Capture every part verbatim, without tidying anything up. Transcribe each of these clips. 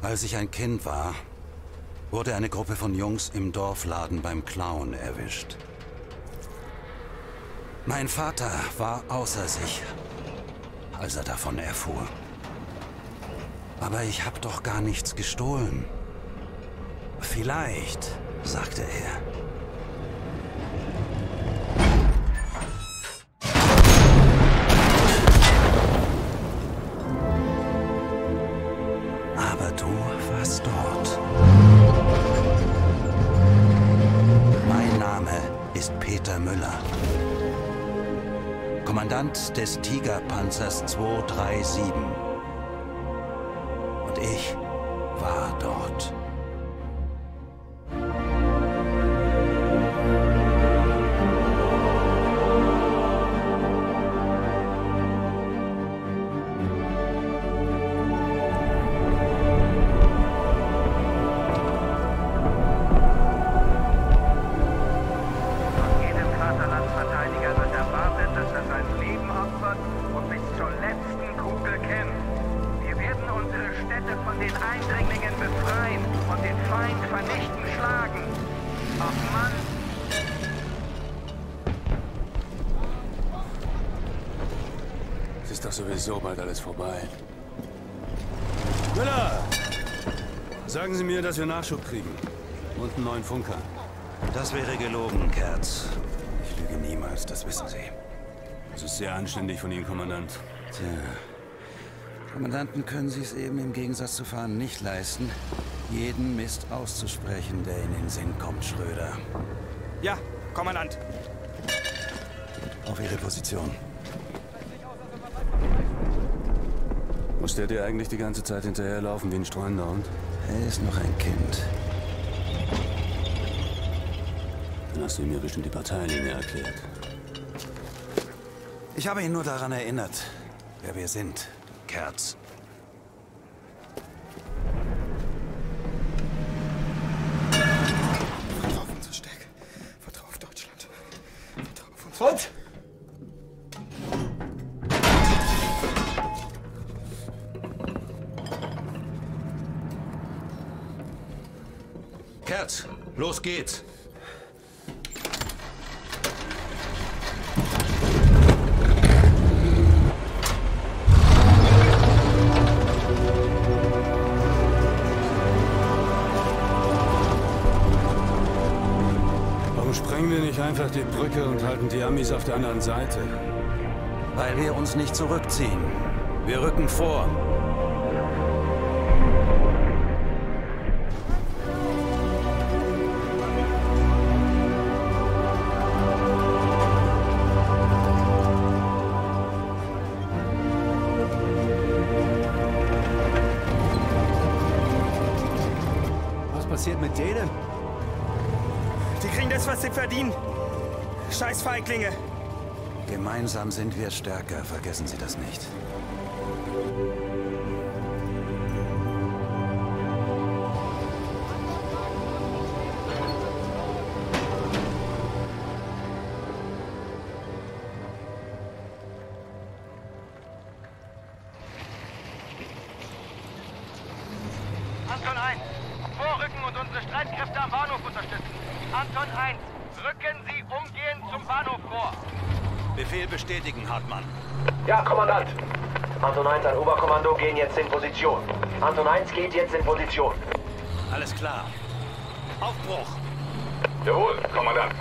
Als ich ein Kind war, wurde eine Gruppe von Jungs im Dorfladen beim Klauen erwischt. Mein Vater war außer sich, als er davon erfuhr. Aber ich habe doch gar nichts gestohlen. Vielleicht, sagte er. Aber du warst dort. Mein Name ist Peter Müller. Kommandant des Tigerpanzers zwei drei sieben. Und ich war dort. Es ist doch sowieso bald alles vorbei. Müller! Sagen Sie mir, dass wir Nachschub kriegen. Und einen neuen Funker. Das wäre gelogen, Kerz. Ich lüge niemals, das wissen Sie. Das ist sehr anständig von Ihnen, Kommandant. Tja. Kommandanten können Sie es eben im Gegensatz zu Fahren nicht leisten, jeden Mist auszusprechen, der in den Sinn kommt, Schröder. Ja, Kommandant. Auf Ihre Position. Muss der dir eigentlich die ganze Zeit hinterherlaufen wie ein streunender Hund? Er ist noch ein Kind. Dann hast du ihm ja bestimmt die Parteilinie erklärt. Ich habe ihn nur daran erinnert, wer wir sind, Kerz. Vertrau auf unsere Stärke. Vertrau auf Deutschland. Vertrau auf uns. Und? Kerz, los geht's. Warum sprengen wir nicht einfach die Brücke und halten die Amis auf der anderen Seite? Weil wir uns nicht zurückziehen. Wir rücken vor. Was passiert mit denen? Die kriegen das, was sie verdienen. Scheiß Feiglinge. Gemeinsam sind wir stärker, vergessen Sie das nicht. Anton eins, vorrücken und unsere Streitkräfte am Bahnhof unterstützen. Anton eins, rücken Sie umgehend zum Bahnhof vor. Befehl bestätigen, Hartmann. Ja, Kommandant. Anton eins, ein Oberkommando, gehen jetzt in Position. Anton eins geht jetzt in Position. Alles klar. Aufbruch! Jawohl, Kommandant.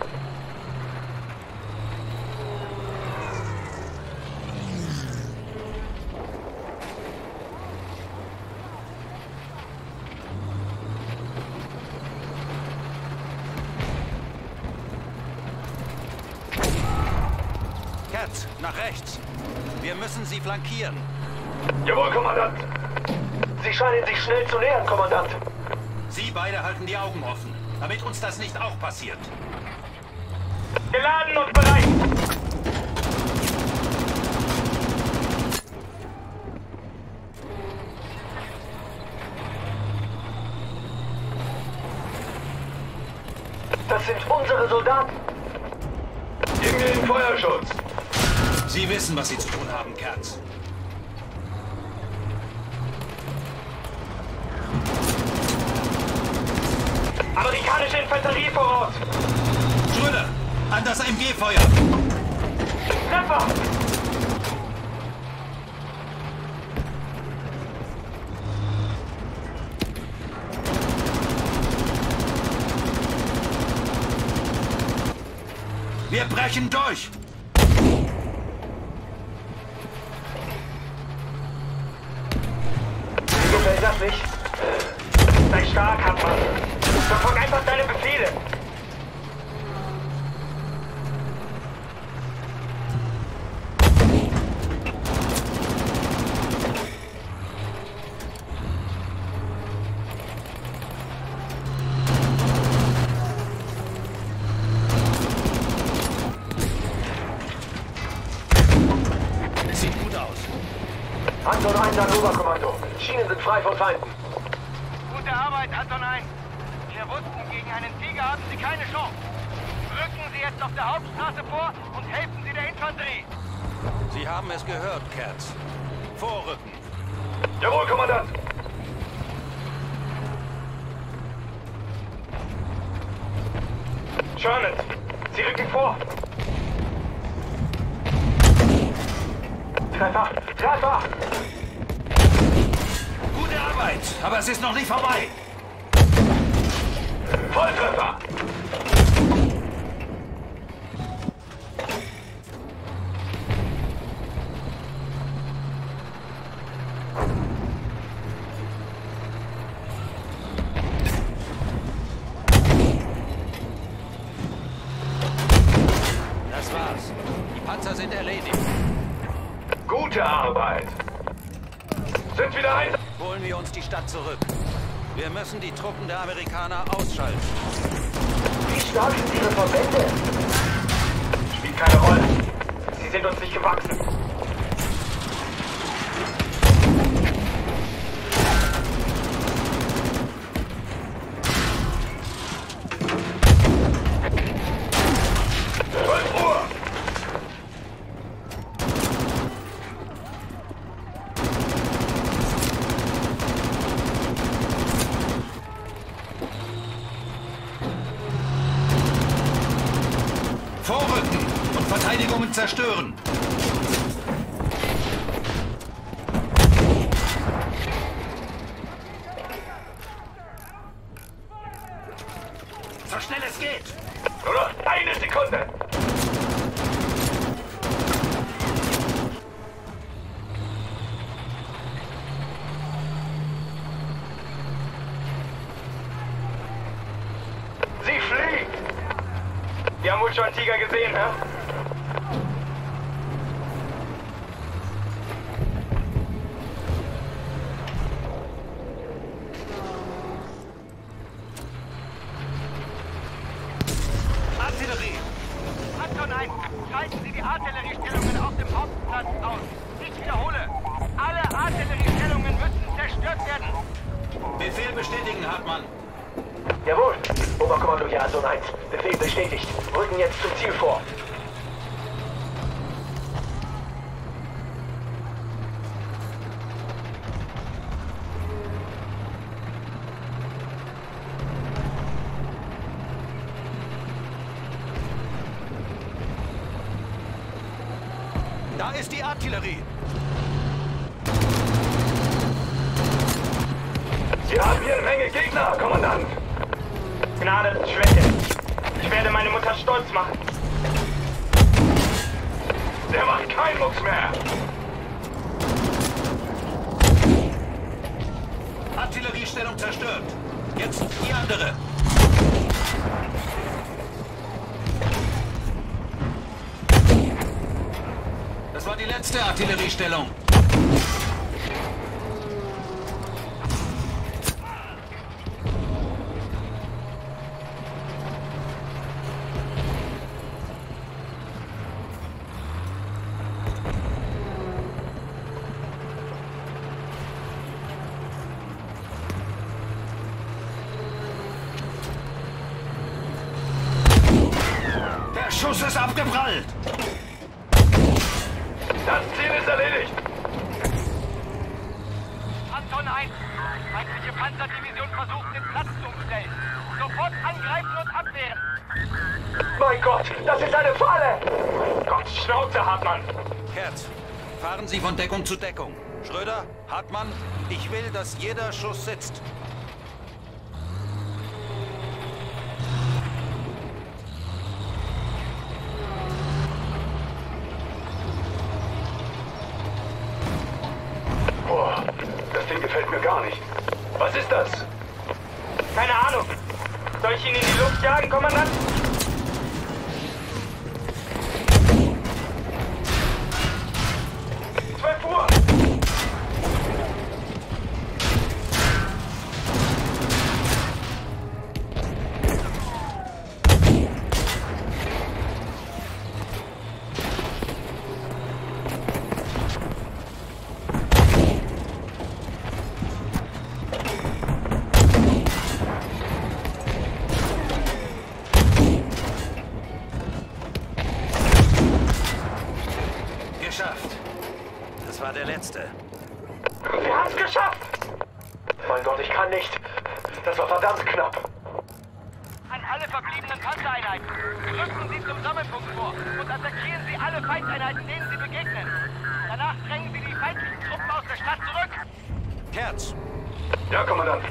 Kerz, nach rechts. Wir müssen sie flankieren. Jawohl, Kommandant. Sie scheinen sich schnell zu nähern, Kommandant. Sie beide halten die Augen offen, damit uns das nicht auch passiert. Geladen und bereit. Das sind unsere Soldaten. Gegen den Feuerschutz. Sie wissen, was Sie zu tun haben, Kerz. Artillerie voraus! Schröder, an das M G-Feuer! Treffer! Wir brechen durch! Gefällt das nicht? Sei stark, Hartmann. Verfolg einfach deine Befehle. Sieht gut aus. Anton eins an Oberkommando. Schienen sind frei von Feinden. Gute Arbeit, Anton eins. Wir wussten, gegen einen Tiger haben Sie keine Chance. Rücken Sie jetzt auf der Hauptstraße vor und helfen Sie der Infanterie. Sie haben es gehört, Katz. Vorrücken. Jawohl, Kommandant. Sherman, Sie rücken vor. Treffer! Treffer! Gute Arbeit, aber es ist noch nicht vorbei. Volltreffer. Das war's. Die Panzer sind erledigt. Gute Arbeit. Sind wieder ein... Holen wir uns die Stadt zurück. Wir müssen die Truppen der Amerikaner ausschalten. Wie stark sind Ihre Verbände? Spielt keine Rolle. Sie sind uns nicht gewachsen. zwölf Uhr. Vorrücken und Verteidigungen zerstören. So schnell es geht. Nur noch eine Sekunde. Sie fliegt. Wir haben wohl schon einen Tiger gesehen, hä? Artillerie. Anton eins, schalten Sie die Artilleriestellungen auf dem Hauptplatz aus. Ich wiederhole, alle Artilleriestellungen müssen zerstört werden. Befehl bestätigen, Hartmann. Jawohl. Oberkommando hier Anton eins. Befehl bestätigt. Rücken jetzt zum Ziel vor. Da ist die Artillerie. Wir haben hier eine Menge Gegner, Kommandant. Gnade ist Schwäche. Ich werde meine Mutter stolz machen. Der macht keinen Mucks mehr. Artilleriestellung zerstört. Jetzt die andere. Das war die letzte Artilleriestellung. Der Schuss ist abgeprallt. Das Ziel ist erledigt. Anton eins, feindliche Panzerdivision versucht, den Platz zu umstellen. Sofort angreifen und abwehren! Mein Gott, das ist eine Falle! Gott, Schnauze, Hartmann! Kerz, fahren Sie von Deckung zu Deckung. Schröder, Hartmann, ich will, dass jeder Schuss sitzt. Boah, das Ding gefällt mir gar nicht. Was ist das? Keine Ahnung. Soll ich ihn in die Luft jagen, Kommandant? zwölf Uhr! Geschafft. Das war der letzte. Wir haben's geschafft! Mein Gott, ich kann nicht. Das war verdammt knapp. An alle verbliebenen Panzereinheiten. Rücken Sie zum Sammelpunkt vor und attackieren Sie alle Feindeinheiten, denen Sie begegnen. Danach drängen Sie die feindlichen Truppen aus der Stadt zurück. Kerz, Ja, Kommandant.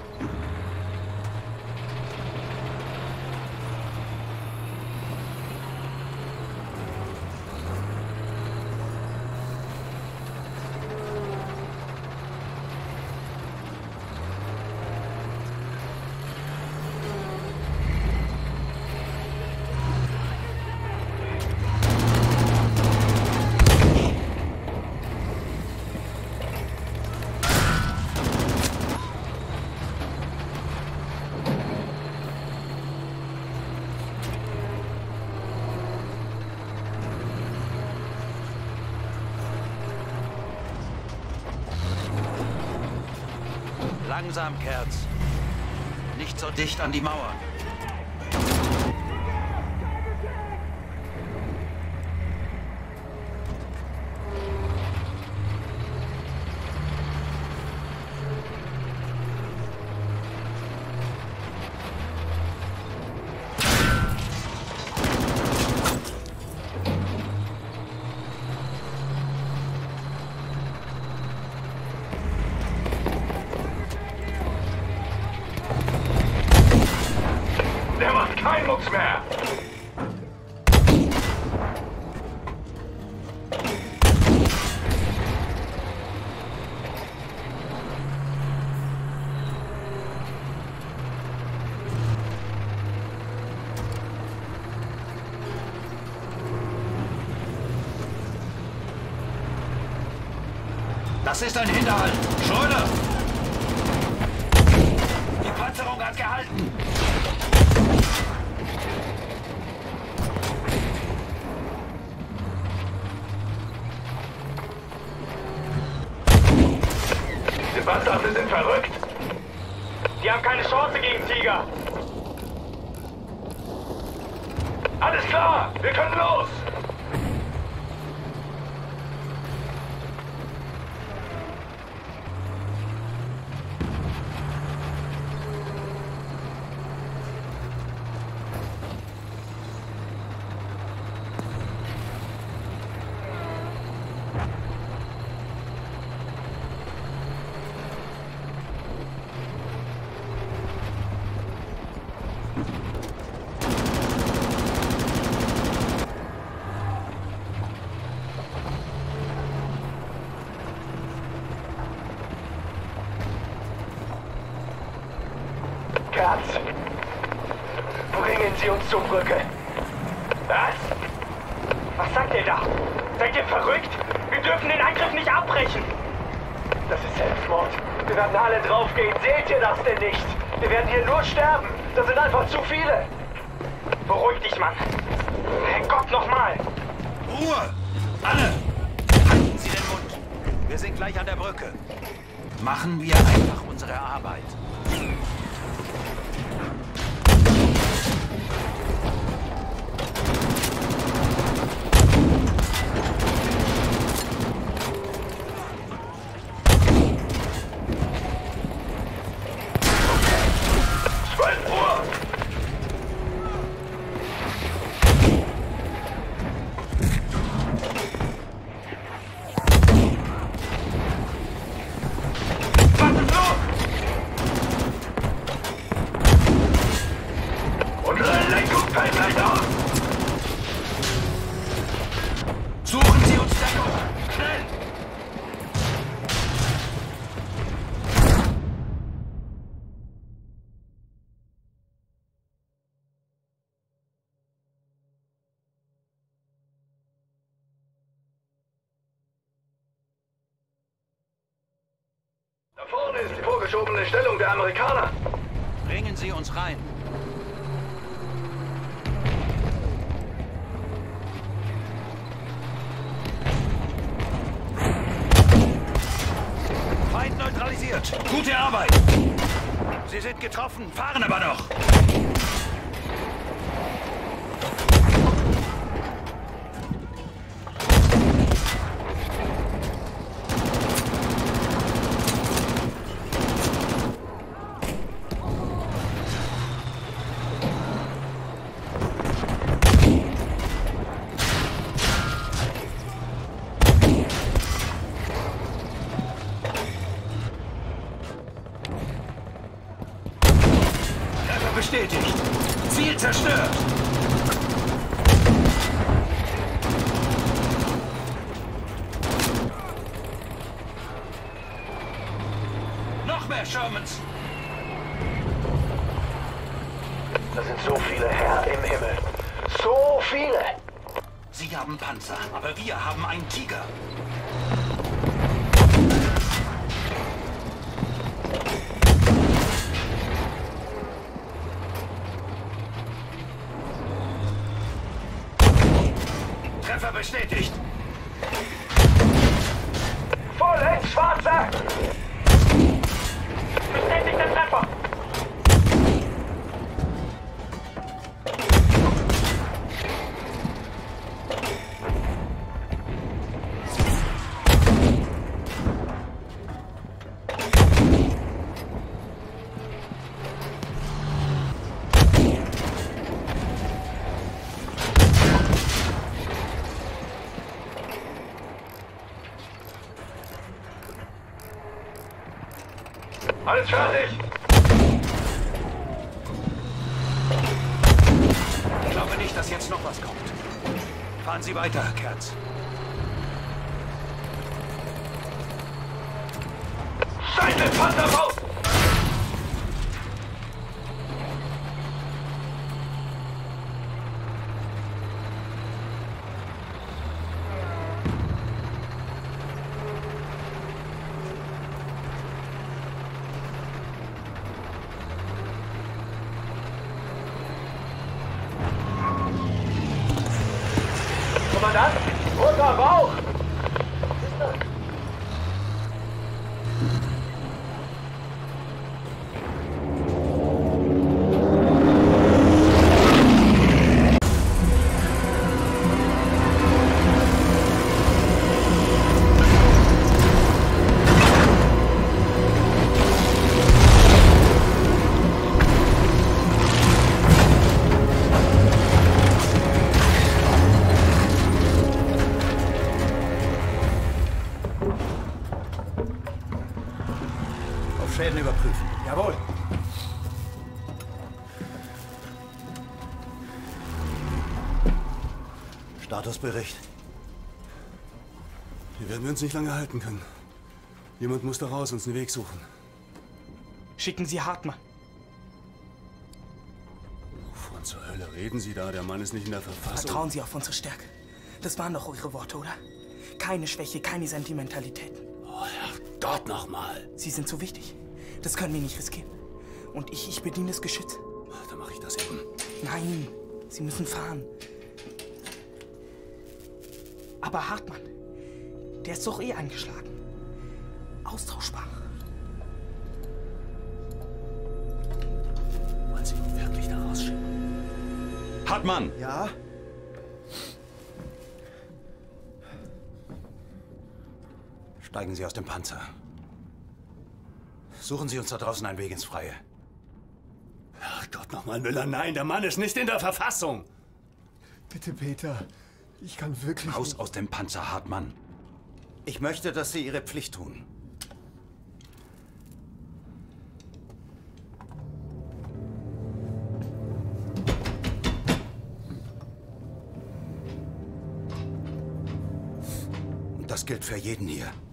langsam, Kerz. Nicht so dicht an die Mauer. Der macht keinen Mucks mehr! Das ist ein Hinterhalt. Schröder! Die Panzerung hat gehalten. Die Bastarde sind verrückt! Die haben keine Chance gegen Tiger. Alles klar! Wir können los! Kerz, bringen Sie uns zur Brücke. Was? Was sagt ihr da? Seid ihr verrückt? Wir dürfen den Angriff nicht abbrechen. Das ist Selbstmord. Wir werden alle draufgehen. Seht ihr das denn nicht? Wir werden hier nur sterben. Das sind einfach zu viele. Beruhig dich, Mann. Herrgott, nochmal. Ruhe! Alle! Halten Sie den Mund. Wir sind gleich an der Brücke. Machen wir einfach unsere Arbeit. zwölf Uhr! Da vorne ist die vorgeschobene Stellung der Amerikaner. Bringen Sie uns rein. Feind neutralisiert. Gute Arbeit. Sie sind getroffen, fahren aber noch. Bestätigt. Ziel zerstört. Noch mehr Shermans. Das sind so viele, Herr im Himmel. So viele. Sie haben Panzer, aber wir haben einen Tiger. Treffer bestätigt. Vollends, Schwarzer! Bestätigter Treffer! Alles fertig! Ich glaube nicht, dass jetzt noch was kommt. Fahren Sie weiter, Kerz. Scheiße, Panzerfaust! Kommandant, runter, Bauch! Schäden überprüfen. Jawohl. Statusbericht. Hier werden wir uns nicht lange halten können. Jemand muss da raus, uns einen Weg suchen. Schicken Sie Hartmann. Wovon zur Hölle reden Sie da? Der Mann ist nicht in der Verfassung. Vertrauen Sie auf unsere Stärke. Das waren doch eure Worte, oder? Keine Schwäche, keine Sentimentalitäten. Oh, Herrgott nochmal. Sie sind so wichtig. Das können wir nicht riskieren. Und ich, ich bediene das Geschütz. Dann mache ich das eben. Nein, Sie müssen fahren. Aber Hartmann, der ist doch eh angeschlagen. Austauschbar. Wollen Sie ihn wirklich da rausschicken? Hartmann! Ja? Steigen Sie aus dem Panzer. Suchen Sie uns da draußen einen Weg ins Freie. Ach Gott, nochmal, Müller, nein, der Mann ist nicht in der Verfassung. Bitte, Peter. Ich kann wirklich Raus nicht. aus dem Panzer, Hartmann. Ich möchte, dass Sie Ihre Pflicht tun. Und das gilt für jeden hier.